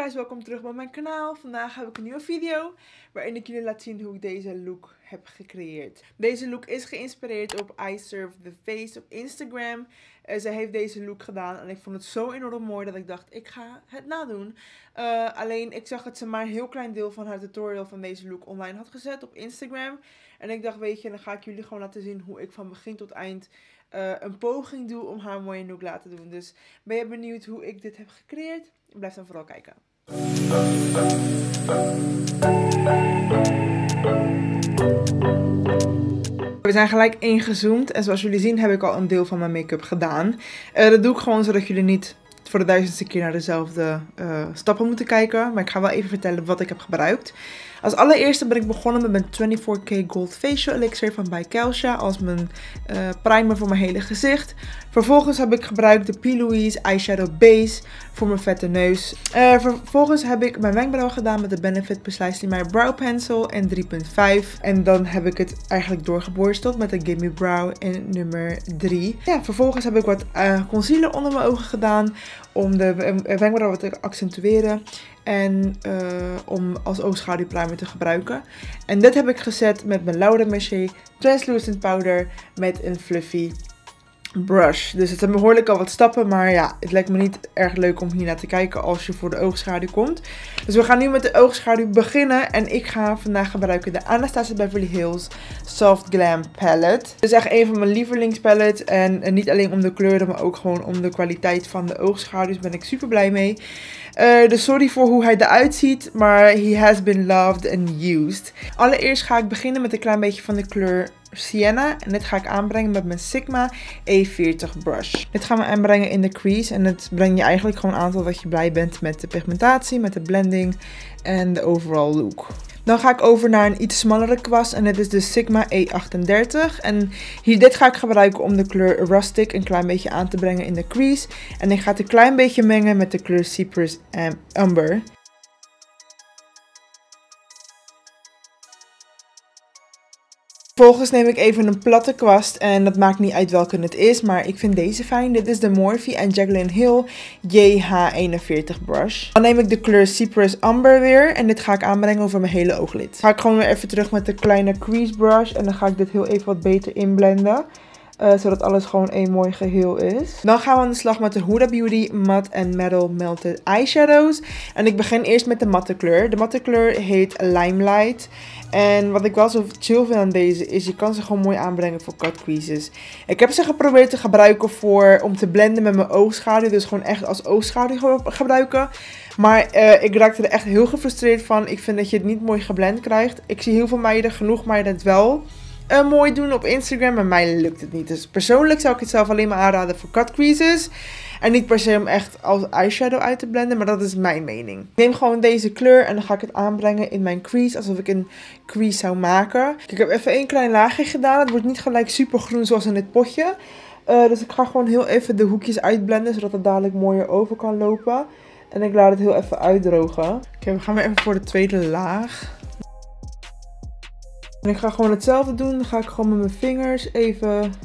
guys, welkom terug bij mijn kanaal. Vandaag heb ik een nieuwe video waarin ik jullie laat zien hoe ik deze look heb gecreëerd. Deze look is geïnspireerd op I Serve The Face op Instagram. Ze heeft deze look gedaan en ik vond het zo enorm mooi dat ik dacht, ik ga het nadoen. Alleen ik zag dat ze maar een heel klein deel van haar tutorial van deze look online had gezet op Instagram. En ik dacht, weet je, dan ga ik jullie gewoon laten zien hoe ik van begin tot eind een poging doe om haar een mooie look laten doen. Dus ben je benieuwd hoe ik dit heb gecreëerd? Blijf dan vooral kijken. We zijn gelijk ingezoomd en zoals jullie zien heb ik al een deel van mijn make-up gedaan. Dat doe ik gewoon zodat jullie niet voor de 1000ste keer naar dezelfde stappen moeten kijken. Maar ik ga wel even vertellen wat ik heb gebruikt. Als allereerste ben ik begonnen met mijn 24K Gold Facial Elixir van bij Kelsha als mijn primer voor mijn hele gezicht. Vervolgens heb ik gebruikt de P. Louise Eyeshadow Base voor mijn vette neus. Vervolgens heb ik mijn wenkbrauw gedaan met de Benefit Precisely My Brow Pencil in 3.5. En dan heb ik het eigenlijk doorgeborsteld met de Gimme Brow in nummer 3. Ja, vervolgens heb ik wat concealer onder mijn ogen gedaan om de wenkbrauw wat te accentueren. En om als oogschaduwprimer te gebruiken. En dit heb ik gezet met mijn Laura Mercier Translucent Powder met een fluffy brush. Dus het zijn behoorlijk al wat stappen, maar ja, het lijkt me niet erg leuk om hier naar te kijken als je voor de oogschaduw komt. Dus we gaan nu met de oogschaduw beginnen en ik ga vandaag gebruiken de Anastasia Beverly Hills Soft Glam Palette. Dit is echt een van mijn lievelingspalettes en niet alleen om de kleuren, maar ook gewoon om de kwaliteit van de oogschaduws ben ik super blij mee. Dus sorry voor hoe hij eruit ziet, maar he has been loved and used. Allereerst ga ik beginnen met een klein beetje van de kleur Sienna. En dit ga ik aanbrengen met mijn Sigma E40 brush. Dit gaan we aanbrengen in de crease. En het brengt je eigenlijk gewoon aan tot dat je blij bent met de pigmentatie, met de blending en de overall look. Dan ga ik over naar een iets smallere kwast en dit is de Sigma E38. En dit ga ik gebruiken om de kleur Rustic een klein beetje aan te brengen in de crease. En ik ga het een klein beetje mengen met de kleur Cypress Umber. Vervolgens neem ik even een platte kwast en dat maakt niet uit welke het is, maar ik vind deze fijn. Dit is de Morphe Jaclyn Hill JH41 brush. Dan neem ik de kleur Cypress Umber weer en dit ga ik aanbrengen over mijn hele ooglid. Ga ik gewoon weer even terug met de kleine crease brush en dan ga ik dit heel even wat beter inblenden. Zodat alles gewoon een mooi geheel is. Dan gaan we aan de slag met de Huda Beauty Matte Metal Melted Eyeshadows. En ik begin eerst met de matte kleur. De matte kleur heet Limelight. En wat ik wel zo chill vind aan deze is, je kan ze gewoon mooi aanbrengen voor cut creases. Ik heb ze geprobeerd te gebruiken om te blenden met mijn oogschaduw. Dus gewoon echt als oogschaduw gebruiken. Maar ik raakte er echt heel gefrustreerd van. Ik vind dat je het niet mooi geblend krijgt. Ik zie heel veel meiden, genoeg meiden het wel mooi doen op Instagram, maar mij lukt het niet. Dus persoonlijk zou ik het zelf alleen maar aanraden voor cut creases. En niet per se om echt als eyeshadow uit te blenden, maar dat is mijn mening. Ik neem gewoon deze kleur en dan ga ik het aanbrengen in mijn crease, alsof ik een crease zou maken. Ik heb even één klein laagje gedaan. Het wordt niet gelijk super groen zoals in dit potje. Dus ik ga gewoon heel even de hoekjes uitblenden, zodat het dadelijk mooier over kan lopen. En ik laat het heel even uitdrogen. Oké, we gaan weer even voor de tweede laag. En ik ga gewoon hetzelfde doen. Dan ga ik gewoon met mijn vingers even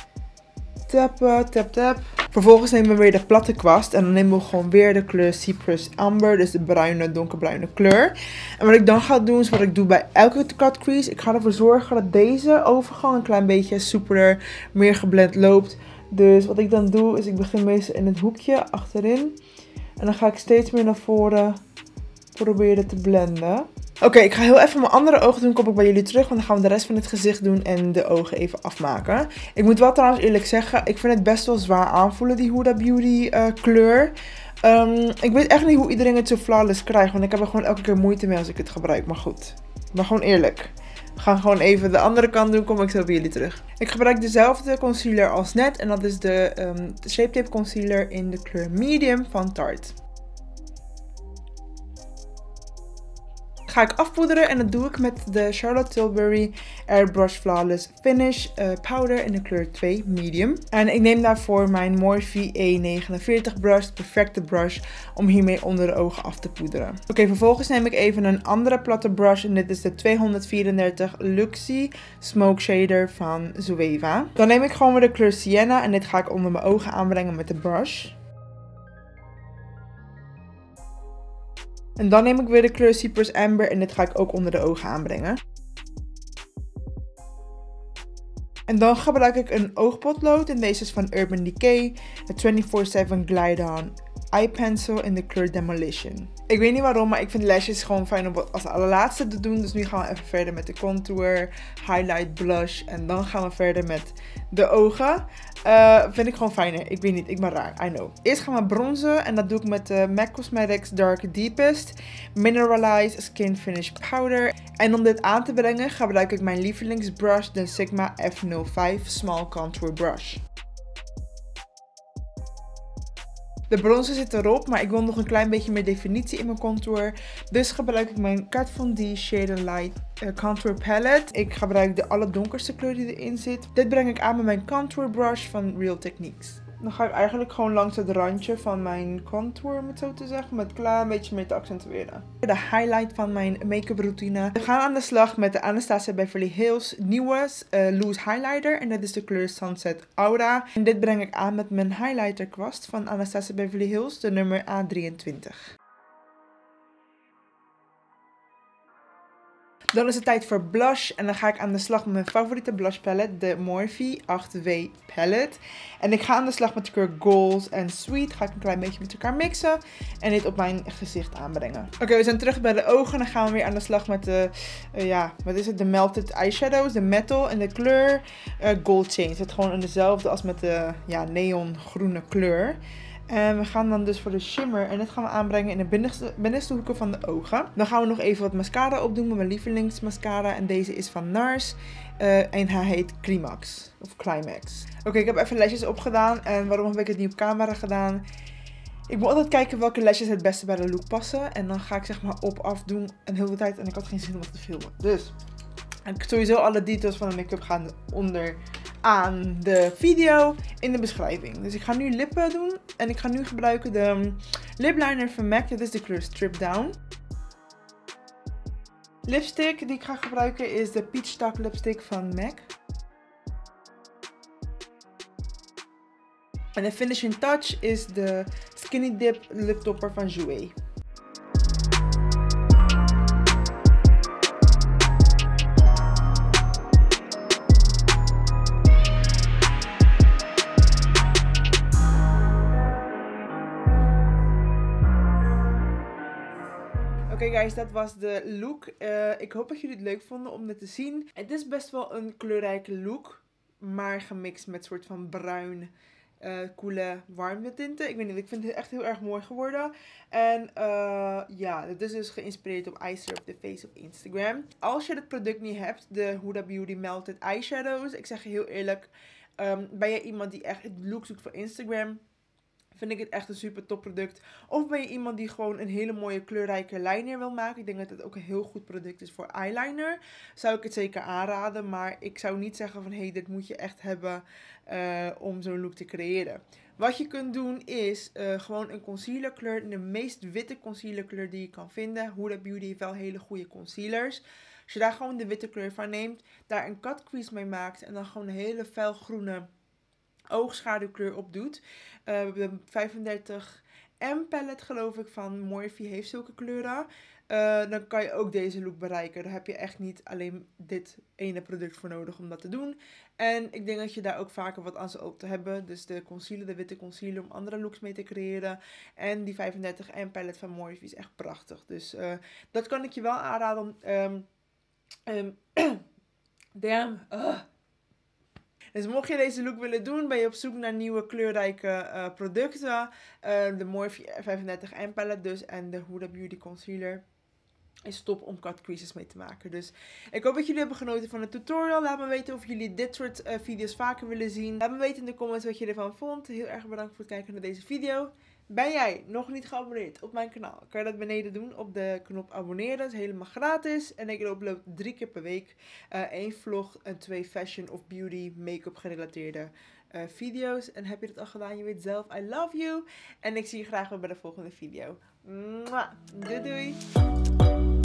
tappen, tap, tap. Vervolgens nemen we weer de platte kwast. En dan nemen we gewoon weer de kleur Cypress Umber. Dus de bruine, donkerbruine kleur. En wat ik dan ga doen, is wat ik doe bij elke cut crease. Ik ga ervoor zorgen dat deze overgang een klein beetje soepeler, meer geblend loopt. Dus wat ik dan doe, is ik begin meestal in het hoekje achterin. En dan ga ik steeds meer naar voren proberen te blenden. Oké, ik ga heel even mijn andere ogen doen, kom ik bij jullie terug, want dan gaan we de rest van het gezicht doen en de ogen even afmaken. Ik moet wel trouwens eerlijk zeggen, ik vind het best wel zwaar aanvoelen, die Huda Beauty kleur. Ik weet echt niet hoe iedereen het zo flawless krijgt, want ik heb er gewoon elke keer moeite mee als ik het gebruik, maar goed. Maar gewoon eerlijk. We gaan gewoon even de andere kant doen, kom ik zo bij jullie terug. Ik gebruik dezelfde concealer als net en dat is de Shape Tape Concealer in de kleur Medium van Tarte. Ga ik afpoederen en dat doe ik met de Charlotte Tilbury Airbrush Flawless Finish Powder in de kleur 2 Medium. En ik neem daarvoor mijn Morphe E49 brush, de perfecte brush, om hiermee onder de ogen af te poederen. Oké, vervolgens neem ik even een andere platte brush en dit is de 234 Luxie Smoke Shader van Zoeva. Dan neem ik gewoon weer de kleur Sienna en dit ga ik onder mijn ogen aanbrengen met de brush. En dan neem ik weer de kleur Cypress Amber en dit ga ik ook onder de ogen aanbrengen. En dan gebruik ik een oogpotlood en deze is van Urban Decay, de 24/7 Glide-On Eye Pencil in de kleur Demolition. Ik weet niet waarom, maar ik vind lashes gewoon fijn om als allerlaatste te doen. Dus nu gaan we even verder met de contour, highlight, blush en dan gaan we verder met de ogen. Vind ik gewoon fijner. Ik weet niet, ik ben raar, I know. Eerst gaan we bronzen en dat doe ik met de MAC Cosmetics Dark Deepest Mineralized Skin Finish Powder. En om dit aan te brengen gebruik ik mijn lievelingsbrush, de Sigma F05 Small Contour Brush. De bronzer zit erop, maar ik wil nog een klein beetje meer definitie in mijn contour. Dus gebruik ik mijn Kat Von D Shade Light Contour Palette. Ik gebruik de allerdonkerste kleur die erin zit. Dit breng ik aan met mijn contour brush van Real Techniques. Dan ga ik eigenlijk gewoon langs het randje van mijn contour, om het zo te zeggen, met een klein beetje meer te accentueren. De highlight van mijn make-up routine. We gaan aan de slag met de Anastasia Beverly Hills nieuwe loose highlighter. En dat is de kleur Sunset Aura. En dit breng ik aan met mijn highlighter kwast van Anastasia Beverly Hills, de nummer A23. Dan is het tijd voor blush en dan ga ik aan de slag met mijn favoriete blush palette, de Morphe 8W palette. En ik ga aan de slag met de kleur Gold en Sweet. Ga ik een klein beetje met elkaar mixen en dit op mijn gezicht aanbrengen. Oké, we zijn terug bij de ogen. Dan gaan we weer aan de slag met de, wat is het? De Melted Eyeshadows, de Metal en de kleur Gold Chain. Het zit gewoon in dezelfde als met de neongroene kleur. En we gaan dan dus voor de shimmer en dit gaan we aanbrengen in de binnenste hoeken van de ogen. Dan gaan we nog even wat mascara opdoen met mijn lievelingsmascara. En deze is van NARS en hij heet Climax. Of Climax. Oké, ik heb even lashes opgedaan. En waarom heb ik het niet op camera gedaan? Ik moet altijd kijken welke lashes het beste bij de look passen. En dan ga ik zeg maar op-af doen een hele tijd. En ik had geen zin om wat te filmen. Dus ik sowieso alle details van de make-up gaan onderaan de video in de beschrijving. Dus ik ga nu lippen doen. En ik ga nu gebruiken de lip liner van MAC. Dit is de kleur Strip Down. Lipstick die ik ga gebruiken is de Peach Talk lipstick van MAC. En de finishing touch is de Skinny Dip lip topper van Jouer. Oké guys, dat was de look. Ik hoop dat jullie het leuk vonden om dit te zien. Het is best wel een kleurrijke look, maar gemixt met soort van bruin, coole, warme tinten. Ik weet niet, ik vind het echt heel erg mooi geworden. En ja, dit is dus geïnspireerd op Eye Syrup The Face op Instagram. Als je het product niet hebt, de Huda Beauty Melted Eyeshadows. Ik zeg je heel eerlijk, ben je iemand die echt het look zoekt voor Instagram, vind ik het echt een super top product. Of ben je iemand die gewoon een hele mooie kleurrijke liner wil maken. Ik denk dat het ook een heel goed product is voor eyeliner. Zou ik het zeker aanraden. Maar ik zou niet zeggen van hey, dit moet je echt hebben om zo'n look te creëren. Wat je kunt doen is gewoon een concealer kleur. De meest witte concealer kleur die je kan vinden. Huda Beauty heeft wel hele goede concealers. Als je daar gewoon de witte kleur van neemt. Daar een cut crease mee maakt. En dan gewoon een hele felgroene oogschaduwkleur op doet. De 35 M palette geloof ik van Morphe heeft zulke kleuren. Dan kan je ook deze look bereiken. Daar heb je echt niet alleen dit ene product voor nodig om dat te doen. En ik denk dat je daar ook vaker wat aan zou te hebben. Dus de concealer, de witte concealer om andere looks mee te creëren. En die 35 M palette van Morphe is echt prachtig. Dus dat kan ik je wel aanraden om Dus mocht je deze look willen doen, ben je op zoek naar nieuwe kleurrijke producten. De Morphe 35 M palette dus en de Huda Beauty Concealer is top om cut creases mee te maken. Dus ik hoop dat jullie hebben genoten van de tutorial. Laat me weten of jullie dit soort video's vaker willen zien. Laat me weten in de comments wat je ervan vond. Heel erg bedankt voor het kijken naar deze video. Ben jij nog niet geabonneerd op mijn kanaal? Kan je dat beneden doen op de knop abonneren. Dat is helemaal gratis. En ik upload 3 keer per week 1 vlog en 2 fashion of beauty make-up gerelateerde video's. En heb je dat al gedaan? Je weet zelf, I love you. En ik zie je graag weer bij de volgende video. Mwah. Doei doei!